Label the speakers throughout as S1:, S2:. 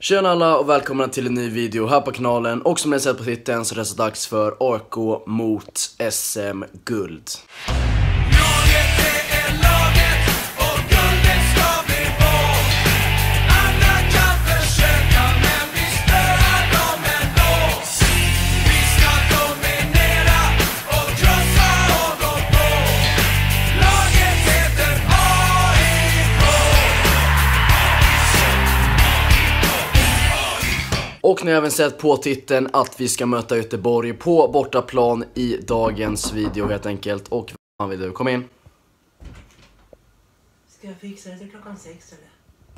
S1: Tjena alla och välkomna till en ny video här på kanalen. Och som ni har sett på titeln så är det så dags för AIK mot SM-guld. Och ni har även sett på titeln att vi ska möta Göteborg på bortaplan i dagens video helt enkelt. Och vad vill du? Kom in.
S2: Ska jag fixa det till klockan 6 eller?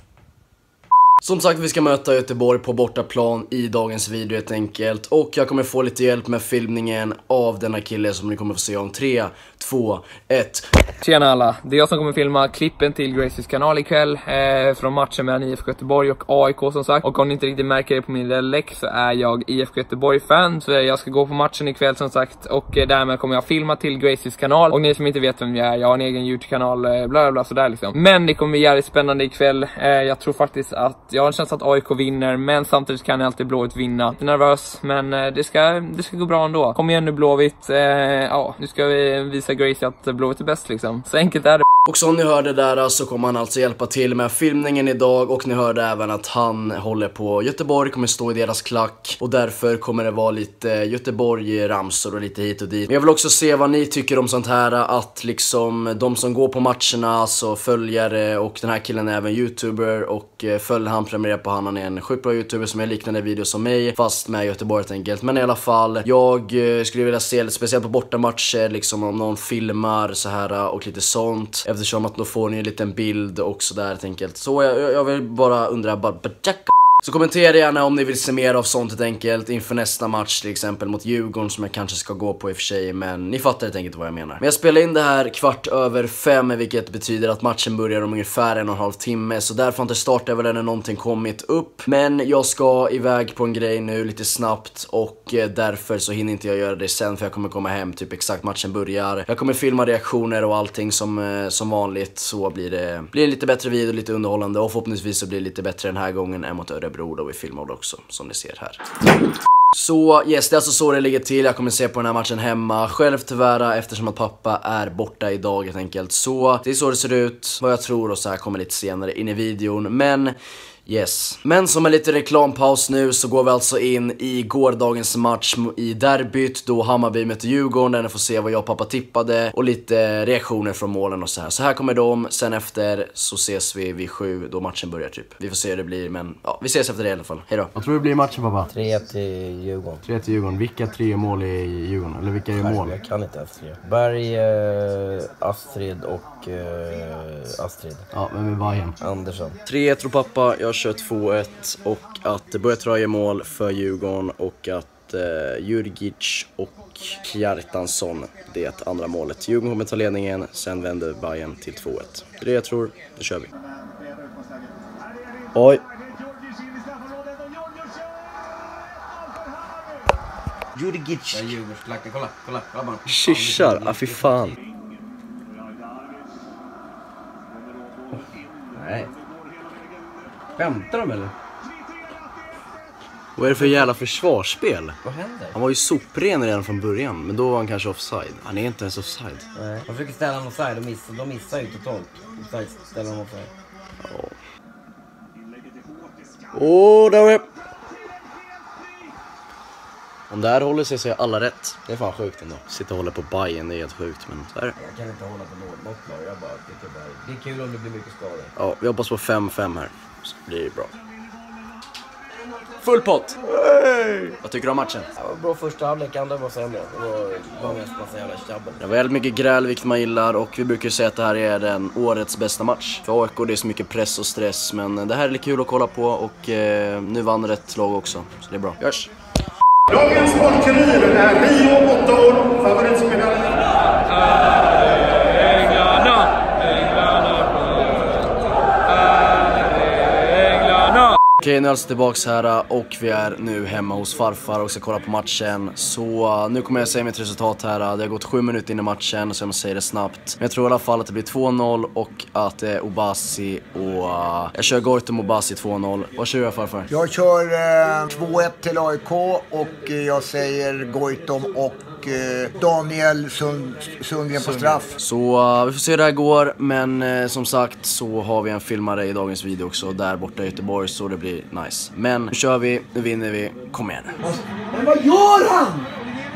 S1: Som sagt, vi ska möta Göteborg på bortaplan i dagens video helt enkelt. Och jag kommer få lite hjälp med filmningen av denna kille som ni kommer få se om 3, 2, 1.
S3: Tjena alla, det är jag som kommer filma klippen till Gracies kanal ikväll från matchen mellan IFK Göteborg och AIK som sagt. Och om ni inte riktigt märker det på min dialekt så är jag IFK Göteborg-fan. Så jag ska gå på matchen ikväll som sagt. Och därmed kommer jag filma till Gracies kanal. Och ni som inte vet vem jag har en egen YouTube-kanal, bla bla bla sådär liksom. Men det kommer bli jävligt spännande ikväll. Jag tror faktiskt att jag har en känsla att AIK vinner, men samtidigt kan jag alltid Blåvitt vinna. Jag är nervös, men det ska gå bra ändå. Kom igen nu Blåvitt. Ja, nu ska vi visa Gracie att Blåvitt är bäst liksom. Så enkelt är det.
S1: Och som ni hörde där så kommer han alltså hjälpa till med filmningen idag. Och ni hörde även att han håller på Göteborg, kommer stå i deras klack. Och därför kommer det vara lite Göteborg-ramsor och lite hit och dit. Men jag vill också se vad ni tycker om sånt här. Att liksom de som går på matcherna, så följare, och den här killen är även YouTuber. Och följer han, prenumererar på han är en sjukt bra YouTuber som är liknande video som mig, fast med Göteborg helt enkelt. Men i alla fall, jag skulle vilja se speciellt på bortamatcher, liksom om någon filmar så här och lite sånt. Eftersom att då får ni en liten bild och sådär helt enkelt. Så jag vill bara undra, så kommentera gärna om ni vill se mer av sånt helt enkelt inför nästa match, till exempel mot Djurgården, som jag kanske ska gå på i och för sig, men ni fattar helt enkelt vad jag menar. Men jag spelar in det här 5:15, vilket betyder att matchen börjar om ungefär 1,5 timme, så därför har inte startat väl ännu någonting kommit upp. Men jag ska iväg på en grej nu lite snabbt, och därför så hinner inte jag göra det sen, för jag kommer komma hem typ exakt matchen börjar. Jag kommer filma reaktioner och allting som vanligt, så blir det en lite bättre video, lite underhållande, och förhoppningsvis så blir det lite bättre den här gången än mot Örebro, då vi filmar också, som ni ser här. Så yes, det är alltså så det ligger till. Jag kommer se på den här matchen hemma själv tyvärr, eftersom att pappa är borta idag helt enkelt. Så det är så det ser ut, vad jag tror, och så här kommer lite senare in i videon. Men yes. Men som en liten reklampaus nu så går vi alltså in i gårdagens match i derbyt, då Hammarby möter Djurgården, där ni får se vad jag och pappa tippade och lite reaktioner från målen och så här. Så här kommer de, sen efter så ses vi vid 7 då matchen börjar typ. Vi får se hur det blir, men ja, vi ses efter det i alla fall. Hej då.
S4: Vad tror du blir matchen, pappa?
S5: 3 till Djurgården.
S4: 3 till Djurgården. Vilka 3 mål i Djurgården? Eller vilka är mål?
S5: Jag kan inte Astrid. Berg, Astrid och Astrid.
S4: Ja, men med Bayern.
S5: Andersson.
S1: 3 tror pappa, jag kör 2-1, och att det börjar tröja mål för Djurgården, och att Jurgic och Kjartansson, det är ett andra målet. Djurgården kommer ta ledningen, sen vänder Bayern till 2-1. Det är det jag tror, då kör vi. Oj.
S5: Jurgic. Djurgårdsklacken, kolla bara.
S1: Kyssar, fy fan.
S5: Nej. Skämtar de eller?
S1: Vad är det för jävla försvarsspel?
S5: Vad händer?
S1: Han var ju sopren redan från början, men då var han kanske offside. Han är inte ens offside.
S5: Nej. De försöker ställa honom offside, de missar ju totalt. Ställa honom offside.
S1: Där är. Om det här håller sig så är alla rätt. Det är fan sjukt ändå. Sitta och hålla på Bayern, det är helt sjukt, men så är det.
S5: Jag kan inte hålla på något lag, jag bara tycker bara det är kul om det blir mycket skador.
S1: Ja, vi hoppas på 5-5 här. Så blir det bra. Full pott! Hey! Vad tycker du om matchen?
S5: Det var bra första halvlek, andra var sämre. Det var mest massa jävla tjabbel.
S1: Det var väldigt mycket gräl, vilket man gillar, och vi brukar säga att det här är den årets bästa match. För AIK det är så mycket press och stress, men det här är lite kul att kolla på, och nu vann rätt lag också, så det är bra. Görs!
S6: Dagens sportkurir är Rio 8 år, favoritspelare.
S1: Okej, nu är alltså tillbaks här och vi är nu hemma hos farfar och ska kolla på matchen. Så nu kommer jag säga mitt resultat här. Det har gått 7 minuter in i matchen, så jag säger det snabbt. Men jag tror i alla fall att det blir 2-0 och att det är Obasi och jag kör Goitom Obasi 2-0. Vad kör jag farfar?
S7: Jag kör 2-1 till AIK och jag säger Goitom och Daniel Sundgren på straff.
S1: Så vi får se hur det här går, men som sagt så har vi en filmare i dagens video också där borta i Göteborg, så det blir nice. Men nu kör vi, nu vinner vi, kom igen.
S7: Men vad gör han?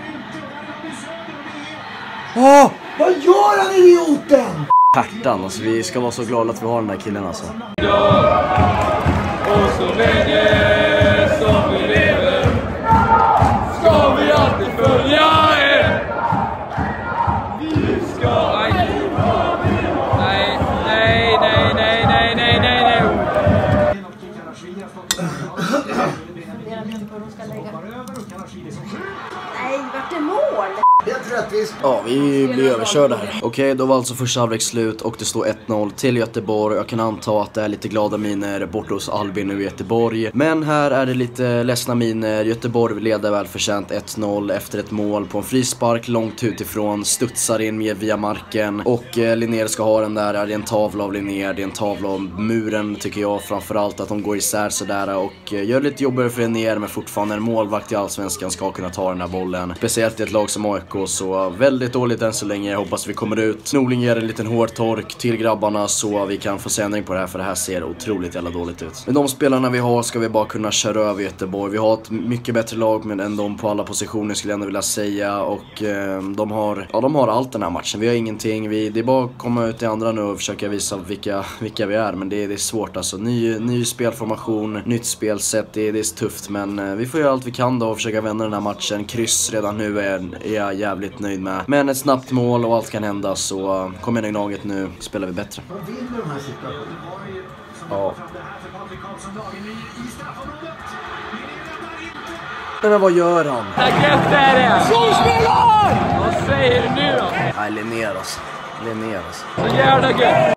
S7: Vad gör han, idioten?
S1: Pärtan, alltså vi ska vara så glada att vi har den här killen alltså.
S3: Och så länge som vi lever ska vi alltid följa er. Vi ska...
S8: Nej, vart är mål?
S1: Ja, vi blir överkörda här. Okej, då var alltså första halvlek slut och det står 1-0 till Göteborg. Jag kan anta att det är lite glada miner borta hos Albin nu i Göteborg. Men här är det lite ledsna miner. Göteborg leder väl förtjänt 1-0 efter ett mål på en frispark långt utifrån. Studsar in med via marken. Och Linnér ska ha den där. Det är en tavla av Linnér. Det är en tavla av muren tycker jag. Framförallt att de går isär sådär och gör lite jobbigare för Linnér. Men fortfarande en målvakt i Allsvenskan ska kunna ta den här bollen. Speciellt i ett lag som AIK. Så väldigt dåligt än så länge. Jag hoppas vi kommer ut. Norling ger en liten hård tork till grabbarna så vi kan få sändning på det här, för det här ser otroligt jävla dåligt ut. Med de spelarna vi har ska vi bara kunna köra över Göteborg. Vi har ett mycket bättre lag än de på alla positioner skulle jag ändå vilja säga. Och de har allt den här matchen. Vi har ingenting. Det är bara att komma ut i andra nu och försöka visa vilka vi är. Men det är svårt alltså. Ny spelformation, nytt spelsätt. Det är tufft, men vi får göra allt vi kan då och försöka vända den här matchen. Kryss redan nu är jag jävligt nöjd med. Men ett snabbt mål och allt kan hända, så kom igen i laget, nu spelar vi bättre.
S7: Vad vinner de här situationerna?
S1: Ja. Men vad gör han?
S3: Gött är det! Solspelar! Vad säger du nu då?
S1: Nej, Linnér alltså.
S3: Så jävla gött!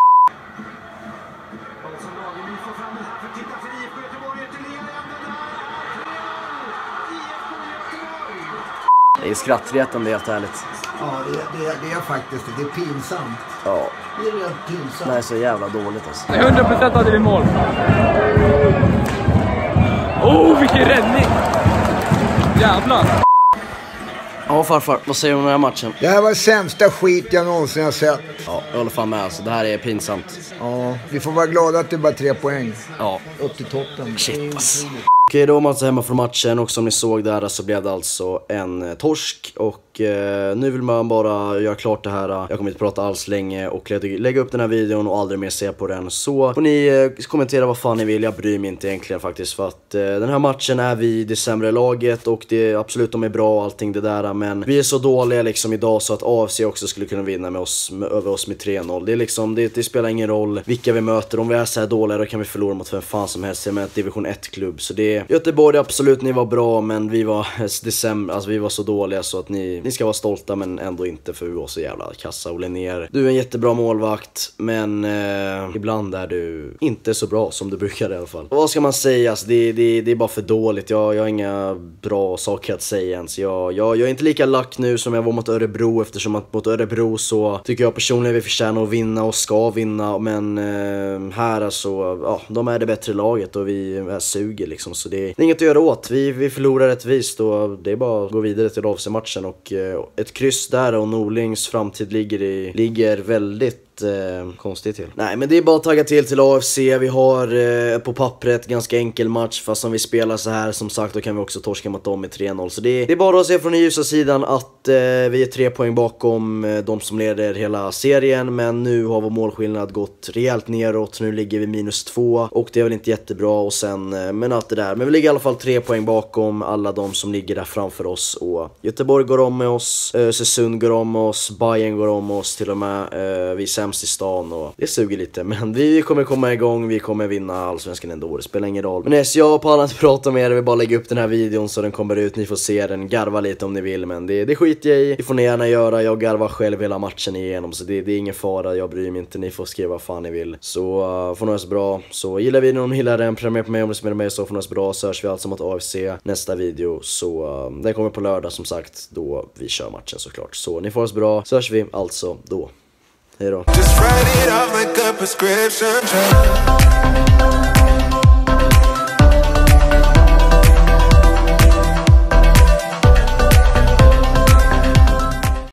S1: Det är skrattretande, det är helt ärligt.
S7: Ja, det är faktiskt det. Det är pinsamt.
S1: Ja.
S7: Det är rätt pinsamt.
S1: Det är så jävla dåligt alltså.
S3: 100% hade vi mål. Vilken räddning! Jävlar!
S1: Ja farfar, vad säger du om den här matchen?
S7: Det här var sämsta skit jag någonsin har sett.
S1: Ja, jag håller fan med alltså. Det här är pinsamt.
S7: Ja, vi får vara glada att det är bara 3 poäng.
S1: Ja.
S7: Upp till toppen.
S1: Shit alltså. Okej, då var man alltså hemma från matchen och som ni såg där så blev det alltså en torsk. Och nu vill man bara göra klart det här. Jag kommer inte prata alls länge och lägga upp den här videon och aldrig mer se på den. Så får ni kommentera vad fan ni vill, jag bryr mig inte egentligen faktiskt. För att den här matchen är vi det sämre laget och det är absolut, de är bra och allting det där. Men vi är så dåliga liksom idag så att AFC också skulle kunna vinna över oss med 3-0. Det är liksom, det spelar ingen roll vilka vi möter. Om vi är så här dåliga då kan vi förlora mot vem fan som helst. Jag menar ett division 1-klubb. Så det Göteborg, absolut, ni var bra, men vi var december, alltså vi var så dåliga så att ni ska vara stolta, men ändå inte, för vi var så jävla kassa. Och Linnér, du är en jättebra målvakt, men ibland är du inte så bra som du brukar i alla fall. Och vad ska man säga, alltså, det är bara för dåligt. Jag har inga bra saker att säga ens. Jag är inte lika lack nu som jag var mot Örebro, eftersom att mot Örebro så tycker jag personligen vi förtjänar att vinna och ska vinna, men här alltså, ja, de är det bättre laget och vi är suger liksom, så det är inget att göra åt. Vi förlorar rättvist och det är bara att gå vidare till AFC-matchen och ett kryss där, och Norlings framtid ligger väldigt konstigt till. Nej, men det är bara att tagga till AFC. Vi har på pappret ganska enkel match, fast om vi spelar så här som sagt då kan vi också torska mot dem med 3-0. Så det är bara att se från den ljusa sidan att vi är 3 poäng bakom de som leder hela serien, men nu har vår målskillnad gått rejält neråt. Nu ligger vi -2 och det är väl inte jättebra, och sen men allt det där. Men vi ligger i alla fall 3 poäng bakom alla de som ligger där framför oss, och Göteborg går om med oss, Östersund går om oss, Bayern går om oss till och med, vi är sämst sämst i stan och det suger lite. Men vi kommer komma igång, vi kommer vinna Allsvenskan ändå, det spelar ingen roll. Men yes, jag pallar inte prata med er, jag vill bara lägga upp den här videon så den kommer ut, ni får se den, garva lite om ni vill. Men det skiter jag i, det får ni gärna göra, jag garvar själv hela matchen igenom. Så det är ingen fara, jag bryr mig inte, ni får skriva vad fan ni vill. Så får ni oss bra, så gillar videon, gillar den, prenumerera på mig om ni spelar med, så får ni oss bra. Så hörs vi alltså mot AFC nästa video, så den kommer på lördag som sagt, då vi kör matchen såklart. Så ni får oss bra, så hörs vi alltså då. Hej då.